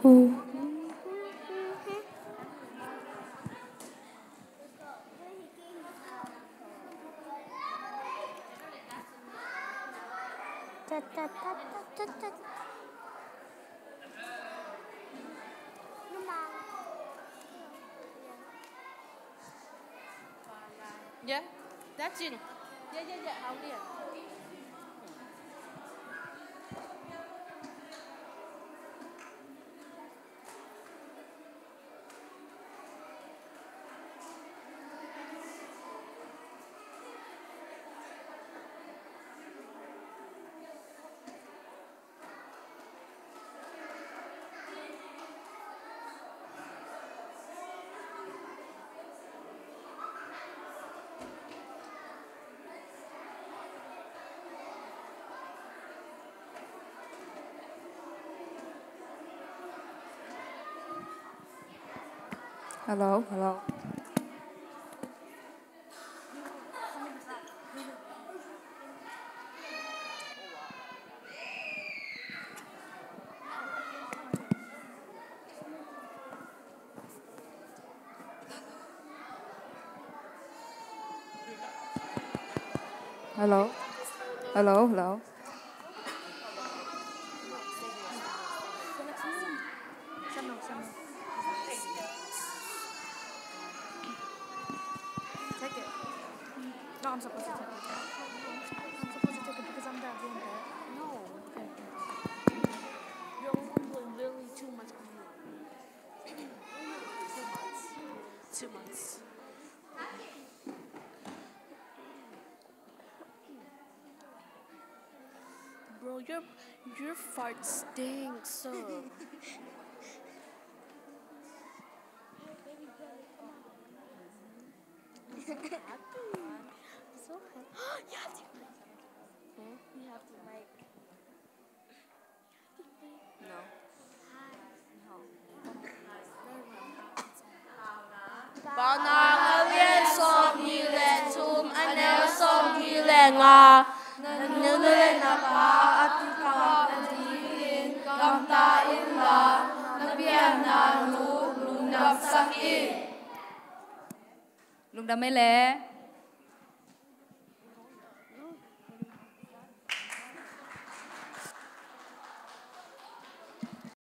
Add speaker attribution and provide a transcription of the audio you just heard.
Speaker 1: Hu.
Speaker 2: Yeah, that's it. Yeah, how there.
Speaker 1: Hello, hello. Hello. Hello, hello.
Speaker 3: Take it. No, I'm supposed to take it. I'm supposed to take it because I'm that damn bad. No. Okay.
Speaker 2: You're overdoing literally too much. 2 months. Bro, your fart stinks. So.
Speaker 3: So happy. You have to. You have to like.
Speaker 2: No. Bao nàng ở liên xóm như lệ chùm anh em xóm như lệ ngà nếu lên là ba ati ka in kam ta in la na bian na lu lu nap sak in
Speaker 1: Lung đam mê lệ.